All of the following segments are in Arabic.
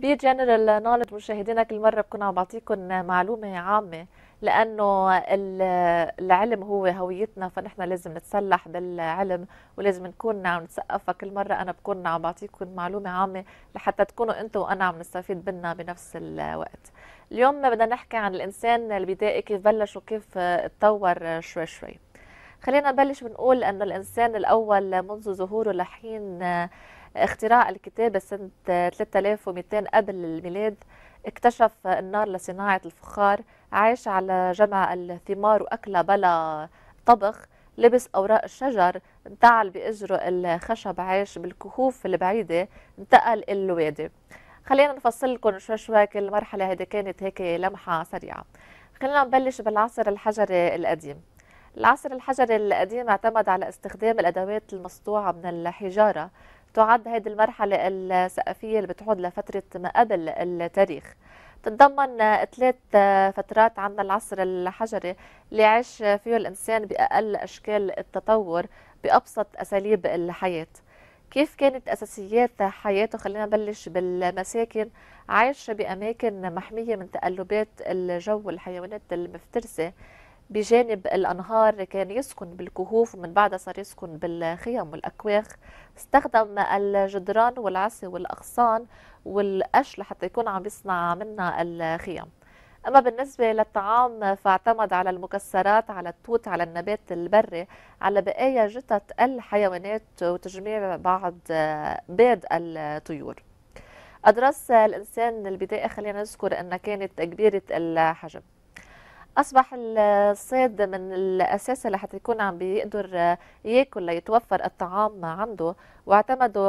بجنرال نولج مشاهدينا، كل مرة بكون عم بعطيكم معلومة عامة، لأنه العلم هو هويتنا، فنحن لازم نتسلح بالعلم ولازم نكون عم نتثقف. فكل مرة أنا بكون عم بعطيكم معلومة عامة لحتى تكونوا أنتم وأنا عم نستفيد منها بنفس الوقت. اليوم بدنا نحكي عن الإنسان البدائي، كيف بلش وكيف اتطور شوي شوي. خلينا نبلش بنقول أن الإنسان الأول منذ ظهوره لحين اختراع الكتابة سنة 3200 قبل الميلاد اكتشف النار لصناعة الفخار، عاش على جمع الثمار وأكل بلا طبخ، لبس أوراق الشجر، انتعل بإجره الخشب، عاش بالكهوف البعيدة، انتقل الوادي. خلينا نفصل لكم شوي شوي كل مرحلة. هذه كانت هيك لمحة سريعة. خلينا نبلش بالعصر الحجري القديم. العصر الحجري القديم اعتمد على استخدام الأدوات المصنوعة من الحجارة. تعد هذه المرحلة السقفية اللي بتعود لفترة ما قبل التاريخ. تتضمن ثلاث فترات. عندنا العصر الحجري اللي عاش فيه الإنسان بأقل أشكال التطور بأبسط أساليب الحياة. كيف كانت أساسيات حياته؟ خلينا نبلش بالمساكن. عاش بأماكن محمية من تقلبات الجو والحيوانات المفترسة بجانب الأنهار. كان يسكن بالكهوف ومن بعدها صار يسكن بالخيم والأكواخ. استخدم الجدران والعصي والأغصان والقش لحتى يكون عم يصنع منها الخيم. أما بالنسبة للطعام فاعتمد على المكسرات، على التوت، على النبات البري، على بقايا جثث الحيوانات وتجميع بعض بيض الطيور. أدرس الإنسان البدائي خلينا نذكر أنها كانت كبيرة الحجم. أصبح الصيد من الأساس لحتى يكون عم بيقدر ياكل ليتوفر الطعام عنده، واعتمدوا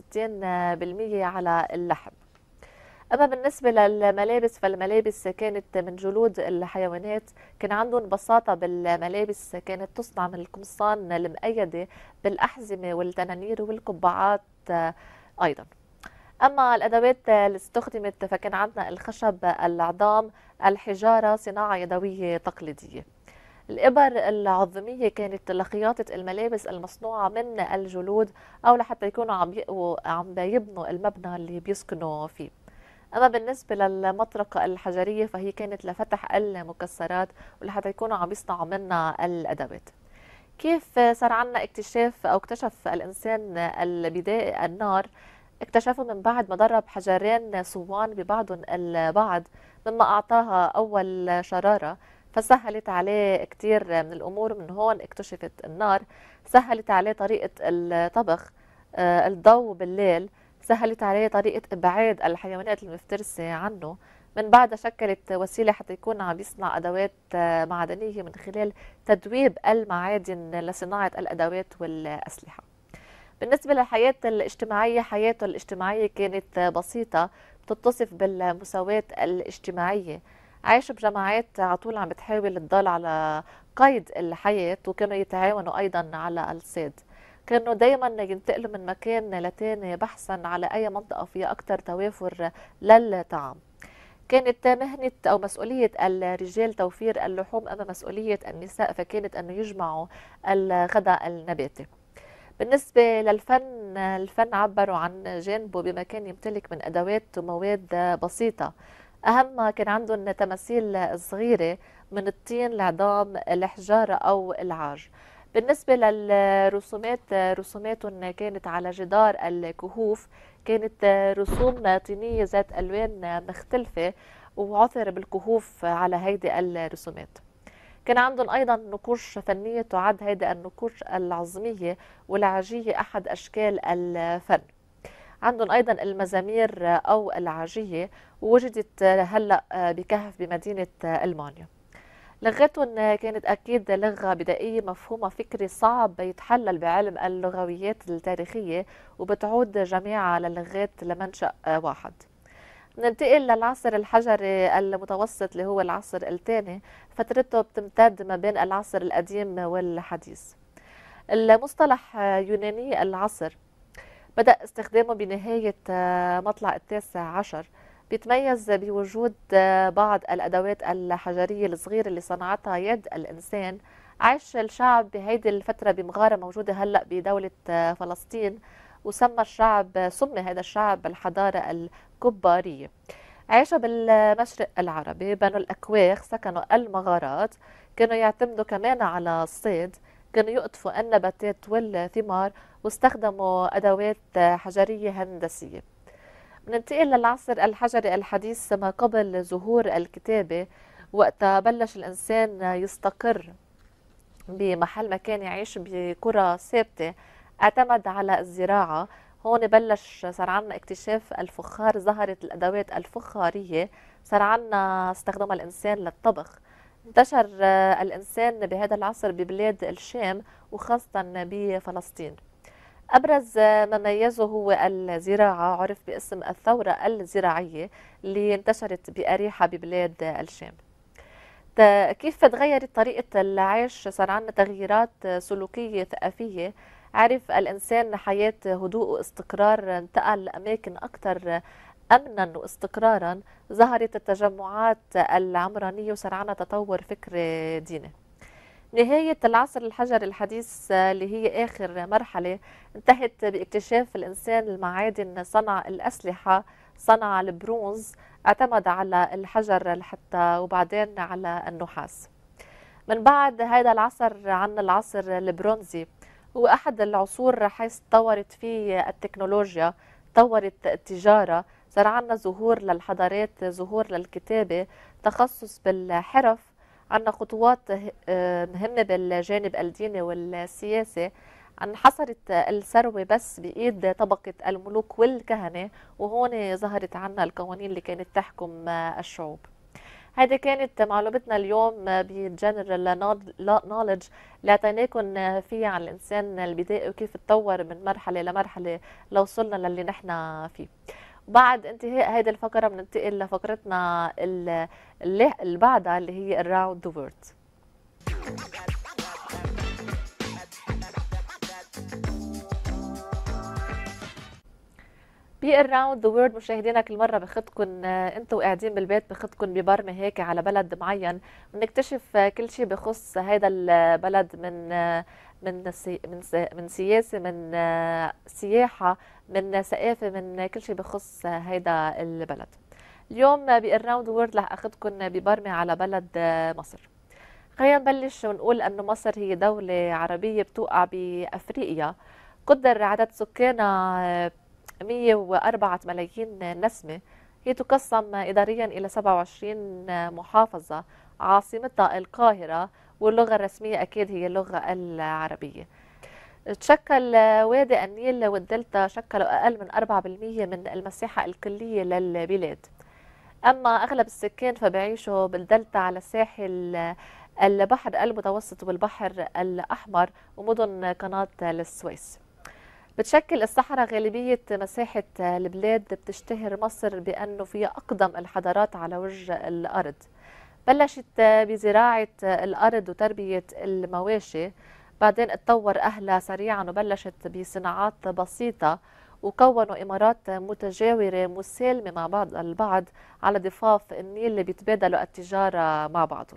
65% على اللحم. أما بالنسبة للملابس فالملابس كانت من جلود الحيوانات. كان عندهم بساطة بالملابس، كانت تصنع من القمصان المؤيدة بالأحزمة والتنانير والقبعات أيضا. أما الأدوات اللي استخدمت فكان عندنا الخشب، العظام، الحجارة، صناعة يدوية تقليدية. الإبر العظمية كانت لخياطة الملابس المصنوعة من الجلود أو لحتى يكونوا عم يبنوا المبنى اللي بيسكنوا فيه. أما بالنسبة للمطرقة الحجرية فهي كانت لفتح المكسرات ولحتى يكونوا عم يصنعوا منها الأدوات. كيف صار عنا اكتشاف أو اكتشف الإنسان البدائي النار؟ اكتشفوا من بعد ما ضرب حجرين صوان ببعضهم البعض، مما أعطاها أول شرارة، فسهلت عليه كتير من الأمور. من هون اكتشفت النار. سهلت عليه طريقة الطبخ، الضوء بالليل، سهلت عليه طريقة إبعاد الحيوانات المفترسة عنه. من بعدها شكلت وسيلة حتى يكون عم يصنع أدوات معدنية من خلال تدويب المعادن لصناعة الأدوات والأسلحة. بالنسبة للحياة الاجتماعية، حياته الاجتماعية كانت بسيطة، بتتصف بالمساواة الاجتماعية. عايش بجماعات على طول عم بتحاول تضل على قيد الحياة، وكانوا يتعاونوا أيضا على الصيد. كانوا دايما ينتقلوا من مكان لتاني بحثا على أي منطقة فيها أكثر توافر للطعام. كانت مهنة أو مسؤولية الرجال توفير اللحوم، أما مسؤولية النساء فكانت أنه يجمعوا الغذاء النباتي. بالنسبة للفن، الفن عبروا عن جانبه بما كان يمتلك من أدوات ومواد بسيطة. أهم كان عندهم تماثيل صغيرة من الطين، العظام، الحجارة أو العاج. بالنسبة للرسومات، رسوماتهم كانت على جدار الكهوف، كانت رسوم طينية ذات ألوان مختلفة، وعثر بالكهوف على هيدي الرسومات. كان عندهم أيضا نقوش فنية، تعد هيدي النقوش العظمية والعاجية أحد أشكال الفن. عندهم أيضا المزامير أو العاجية، ووجدت هلأ بكهف بمدينة ألمانيا. لغتهم كانت أكيد لغة بدائية، مفهومها فكري صعب يتحلل بعلم اللغويات التاريخية، وبتعود جميعها للغات لمنشأ واحد. ننتقل للعصر الحجري المتوسط اللي هو العصر الثاني. فترته بتمتد ما بين العصر القديم والحديث. المصطلح يوناني العصر بدأ استخدامه بنهاية مطلع التاسع عشر. بيتميز بوجود بعض الأدوات الحجرية الصغيرة اللي صنعتها يد الإنسان. عاش الشعب بهيدي الفترة بمغارة موجودة هلأ بدولة فلسطين، سمي هذا الشعب الحضارة الكبارية. عاشوا بالمشرق العربي، بنوا الأكواخ، سكنوا المغارات، كانوا يعتمدوا كمان على الصيد، كانوا يقطفوا النباتات والثمار، واستخدموا أدوات حجرية هندسية. بننتقل للعصر الحجري الحديث ما قبل ظهور الكتابة، وقتها بلش الإنسان يستقر بمحل ما كان يعيش بقرى ثابتة، اعتمد على الزراعة. هون صار عنا اكتشاف الفخار، ظهرت الأدوات الفخارية، صار عنا استخدمها الإنسان للطبخ. انتشر الإنسان بهذا العصر ببلاد الشام وخاصة بفلسطين. أبرز ما ميزه هو الزراعة، عرف باسم الثورة الزراعية اللي انتشرت بأريحة ببلاد الشام. كيف تغيرت طريقة العيش؟ صار عندنا تغييرات سلوكية ثقافية، عرف الإنسان حياة هدوء واستقرار، انتقل لأماكن أكثر أمنا واستقرارا، ظهرت التجمعات العمرانية، وصار عندنا تطور فكري ديني. نهاية العصر الحجري الحديث اللي هي آخر مرحلة انتهت باكتشاف الإنسان المعادن، صنع الأسلحة، صنع البرونز، اعتمد على الحجر حتى وبعدين على النحاس. من بعد هذا العصر عنا العصر البرونزي، هو أحد العصور حيث تطورت فيه التكنولوجيا، تطورت التجارة، صار عنا ظهور للحضارات، ظهور للكتابة، تخصص بالحرف، عنا خطوات مهمة بالجانب الديني والسياسي. انحصرت الثروة بس بإيد طبقة الملوك والكهنة، وهون ظهرت عنا القوانين اللي كانت تحكم الشعوب. هذه كانت معلومتنا اليوم بجنرال نوليدج اللي اعطيناكم فيها عن الانسان البدائي وكيف تطور من مرحله لمرحله لوصلنا للي نحن فيه. بعد انتهاء هذه الفقره بننتقل لفقرتنا اللي بعدها اللي هي الراوند ذا وورد. بالراوند ذا وورد مشاهدينا كل مره باخذكم انتم قاعدين بالبيت، باخذكم ببرمه هيك على بلد معين، بنكتشف كل شيء بخص هذا البلد، من سياسه، من سياحه، من ثقافه، من كل شيء بخص هذا البلد. اليوم بالراوند ذا وورد رح اخذكم ببرمه على بلد مصر. خلينا نبلش ونقول انه مصر هي دوله عربيه بتوقع بافريقيا، قدر عدد سكانها 104 ملايين نسمة. هي تقسم إداريا إلى 27 محافظة، عاصمتها القاهرة، واللغة الرسمية أكيد هي اللغة العربية. تشكل وادي النيل والدلتا شكلوا أقل من 4% من المساحة الكلية للبلاد. أما أغلب السكان فبيعيشوا بالدلتا على ساحل البحر المتوسط والبحر الأحمر ومدن قناة السويس. بتشكل الصحراء غالبية مساحة البلاد. بتشتهر مصر بأنه فيها أقدم الحضارات على وجه الأرض. بلشت بزراعة الأرض وتربية المواشي، بعدين اتطور أهلها سريعا وبلشت بصناعات بسيطة، وكونوا إمارات متجاورة مسالمة مع بعض البعض على ضفاف النيل اللي بيتبادلوا التجارة مع بعضهم.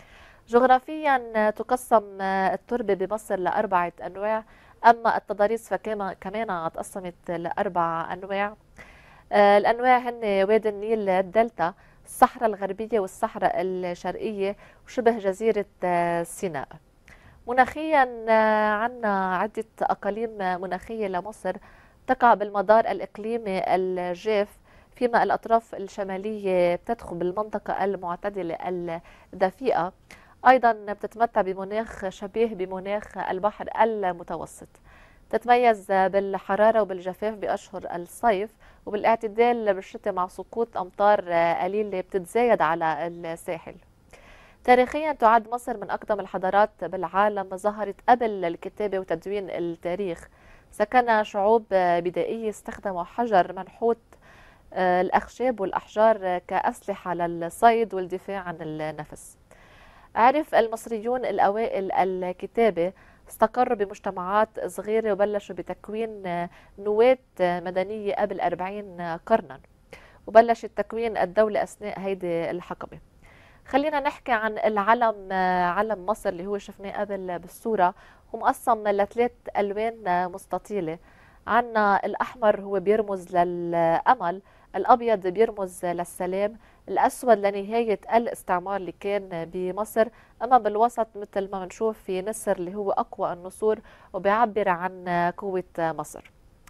جغرافيا تقسم التربة بمصر لأربعة أنواع، أما التضاريس فكمان تقسمت لأربع أنواع. الأنواع هن وادي النيل الدلتا، الصحراء الغربية والصحراء الشرقية، وشبه جزيرة سيناء. مناخيا عنا عدة أقاليم مناخية لمصر تقع بالمدار الإقليمي الجاف، فيما الأطراف الشمالية بتدخل بالمنطقة المعتدلة الدفيئة. أيضا بتتمتع بمناخ شبيه بمناخ البحر المتوسط، تتميز بالحرارة وبالجفاف بأشهر الصيف، وبالاعتدال بالشتاء مع سقوط أمطار قليلة بتتزايد على الساحل. تاريخيا تعد مصر من أقدم الحضارات بالعالم، ظهرت قبل الكتابة وتدوين التاريخ. سكنها شعوب بدائية استخدموا حجر منحوت، الأخشاب والأحجار كأسلحة للصيد والدفاع عن النفس. عرف المصريون الأوائل الكتابة، استقروا بمجتمعات صغيرة وبلشوا بتكوين نواة مدنية قبل 40 قرنا، وبلش تكوين الدولة أثناء هيدي الحقبة. خلينا نحكي عن العلم. علم مصر اللي هو شفناه قبل بالصورة هو مقسم لثلاث ألوان مستطيلة. عنا الأحمر هو بيرمز للأمل، الأبيض بيرمز للسلام، الأسود لنهاية الاستعمار اللي كان بمصر، أما بالوسط مثل ما بنشوف في نسر اللي هو أقوى النسور وبيعبر عن قوة مصر.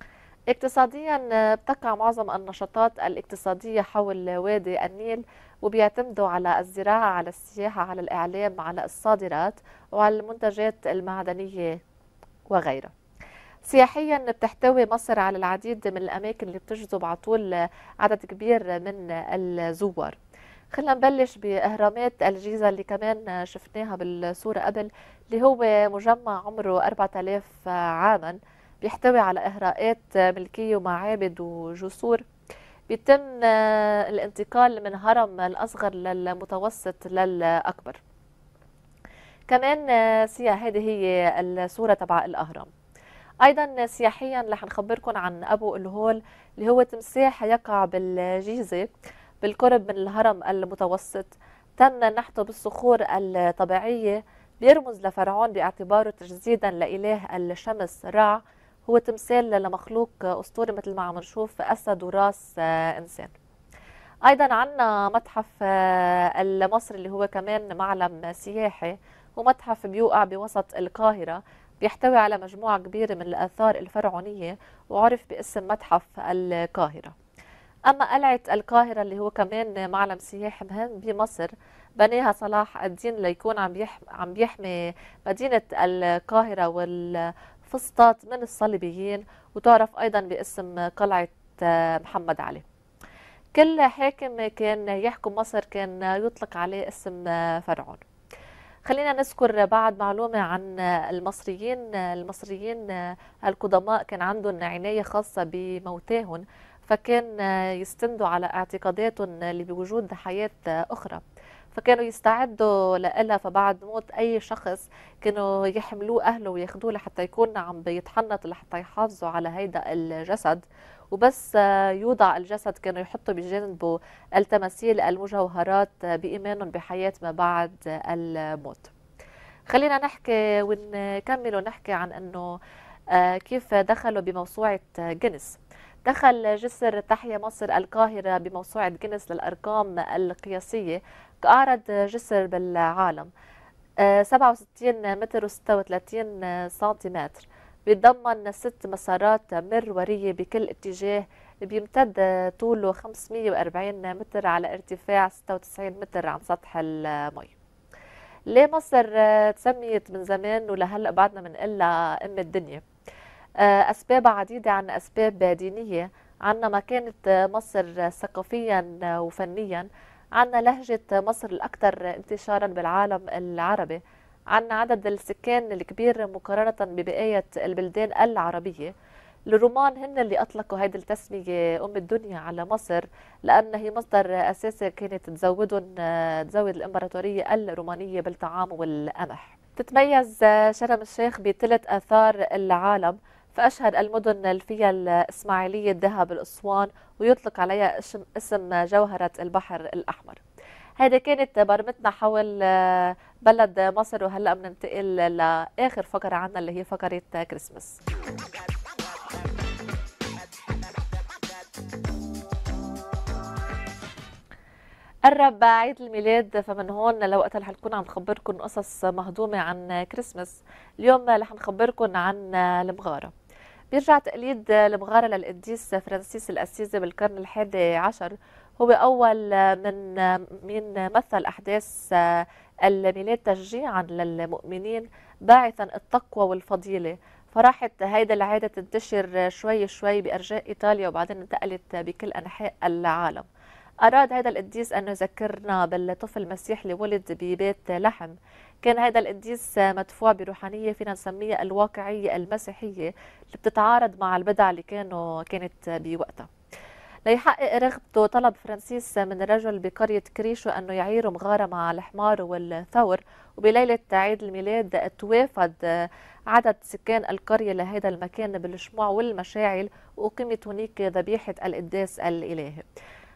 اقتصاديا بتقع معظم النشاطات الاقتصادية حول وادي النيل، وبيعتمدوا على الزراعة، على السياحة، على الإعلام، على الصادرات وعلى المنتجات المعدنية وغيرها. سياحيا بتحتوي مصر على العديد من الأماكن اللي بتجذب على طول عدد كبير من الزوار. خلينا نبلش بأهرامات الجيزة اللي كمان شفناها بالصورة قبل، اللي هو مجمع عمره 4000 عاما، بيحتوي على إهراءات ملكية ومعابد وجسور. بيتم الانتقال من هرم الأصغر للمتوسط للأكبر. كمان هذه هي الصورة تبع الأهرام. ايضا سياحيا رح نخبركم عن ابو الهول، اللي هو تمساح يقع بالجيزه بالقرب من الهرم المتوسط. تم نحته بالصخور الطبيعيه، بيرمز لفرعون باعتباره تجسيدا لاله الشمس رع. هو تمثال لمخلوق اسطوري مثل ما عم نشوف اسد وراس انسان. ايضا عندنا متحف المصري اللي هو كمان معلم سياحي، ومتحف بيوقع بوسط القاهره، بيحتوي على مجموعة كبيرة من الآثار الفرعونية، وعرف باسم متحف القاهرة. أما قلعة القاهرة اللي هو كمان معلم سياحي مهم بمصر، بناها صلاح الدين ليكون عم بيحمي مدينة القاهرة والفسطاط من الصليبيين، وتعرف أيضا باسم قلعة محمد علي. كل حاكم كان يحكم مصر كان يطلق عليه اسم فرعون. خلينا نذكر بعض معلومة عن المصريين القدماء كان عندهم عناية خاصة بموتاهم، فكان يستندوا على اعتقاداتهم اللي بوجود حياة أخرى، فكانوا يستعدوا لها. فبعد موت أي شخص كانوا يحملوه أهله وياخدوه لحتى يكون عم بيتحنط لحتى يحافظوا على هيدا الجسد. وبس يوضع الجسد كانوا يحطوا بجانبه التماثيل المجوهرات بإيمانهم بحياة ما بعد الموت. خلينا نحكي ونكمل ونحكي عن أنه كيف دخلوا بموسوعة جينيس. دخل جسر تحيا مصر القاهرة بموسوعة جينيس للأرقام القياسية كأعرض جسر بالعالم، 67 متر و36 سنتيمتر. بيتضمن 6 مسارات مرورية بكل اتجاه، بيمتد طوله 540 متر على ارتفاع 96 متر عن سطح المي. ليه مصر تسميت من زمان ولهلا بعدنا بنقلها ام الدنيا؟ اسباب عديده، عن اسباب دينيه، عنا مكانه مصر ثقافيا وفنيا، عنا لهجه مصر الاكثر انتشارا بالعالم العربي، عنا عدد السكان الكبير مقارنه ببقيه البلدان العربيه. الرومان هن اللي اطلقوا هيدي التسميه ام الدنيا على مصر، لان هي مصدر اساسي كانت تزود الامبراطوريه الرومانيه بالطعام والقمح. تتميز شرم الشيخ بثلاث اثار العالم، فاشهر المدن اللي فيها الاسماعيليه، الذهب، الاسوان، ويطلق عليها اسم جوهره البحر الاحمر. هيدي كانت برمتنا حول بلد مصر، وهلا بننتقل لاخر فقره عنا اللي هي فقره كريسماس. قرب عيد الميلاد، فمن هون لوقتها رح نكون عم نخبركم قصص مهضومة عن كريسمس. اليوم رح نخبركم عن المغارة. بيرجع تقليد المغارة للقديس فرانسيس الأسيزي بالقرن ال11. هو أول من مثل أحداث الميلاد تشجيعا للمؤمنين، باعثا التقوى والفضيلة. فراحت هيدا العادة تنتشر شوي شوي بأرجاء إيطاليا، وبعدين انتقلت بكل أنحاء العالم. أراد هذا القديس أن يذكرنا بالطفل المسيح اللي ولد ببيت لحم. كان هذا القديس مدفوع بروحانية فينا نسميها الواقعية المسيحية، اللي بتتعارض مع البدع اللي كانت بوقتها. ليحقق رغبته، طلب فرانسيس من الرجل بقرية كريشو أنه يعير مغارة مع الحمار والثور. وبليلة عيد الميلاد توافد عدد سكان القرية لهذا المكان بالشموع والمشاعل، وأقيمت هناك ذبيحة القداس الإلهي.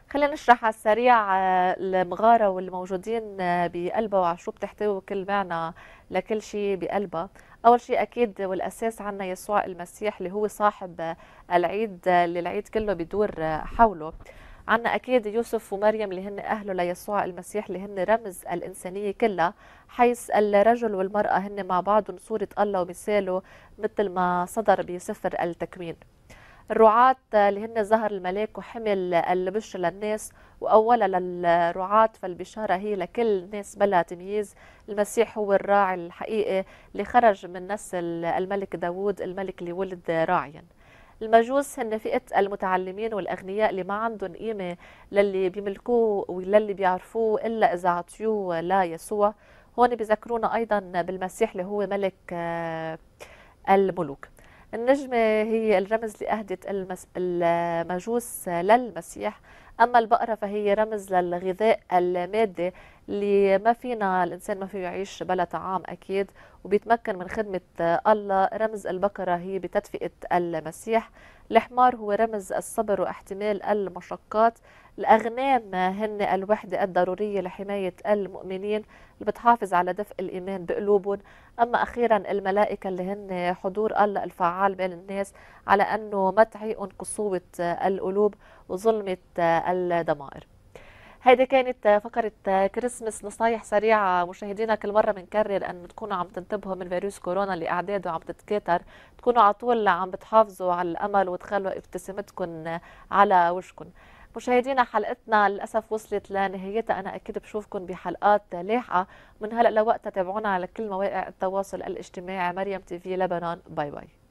خلينا نشرح على السريع المغارة والموجودين بقلبها وعشو بتحتوي كل معنى لكل شيء بقلبها. أول شيء أكيد والأساس عنا يسوع المسيح اللي هو صاحب العيد، اللي العيد كله بيدور حوله. عنا أكيد يوسف ومريم اللي هن أهله ليسوع المسيح، اللي هن رمز الإنسانية كلها، حيث الرجل والمرأة هن مع بعض صورة الله ومثاله مثل ما صدر بسفر التكوين. الرعاة اللي هن ظهر الملاك وحمل البشر للناس، وأولا للرعاة فالبشارة هي لكل الناس بلا تمييز. المسيح هو الراعي الحقيقي اللي خرج من نسل الملك داود، الملك اللي ولد راعيا. المجوس هن فئة المتعلمين والأغنياء اللي ما عندهم قيمة للي بيملكوه وللي بيعرفوه إلا إذا عطيوه ليسوع. هون بيذكرونا أيضا بالمسيح اللي هو ملك الملوك. النجمة هي الرمز لأهدت المجوس للمسيح. أما البقرة فهي رمز للغذاء المادي اللي ما فينا الإنسان ما فيه يعيش بلا طعام أكيد، وبيتمكن من خدمة الله. رمز البقرة هي بتدفئة المسيح. الحمار هو رمز الصبر واحتمال المشقات. الأغنام هن الوحدة الضرورية لحماية المؤمنين اللي بتحافظ على دفء الإيمان بقلوبهم. أما أخيرا الملائكة اللي هن حضور الله الفعال بين الناس، على أنه ما تعيقن قسوة القلوب وظلمة الضمائر. هيدي كانت فقرة كريسمس، نصايح سريعة مشاهدينا. كل مرة بنكرر أن تكونوا عم تنتبهوا من فيروس كورونا اللي أعداده عم تتكاثر، تكونوا على طول عم بتحافظوا على الأمل وتخلوا ابتسامتكم على وشكم. مشاهدينا حلقتنا للأسف وصلت لنهايتها، أنا أكيد بشوفكم بحلقات لاحقة. من هلأ لوقتها تابعونا على كل مواقع التواصل الاجتماعي. مريم تي في لبنان، باي باي.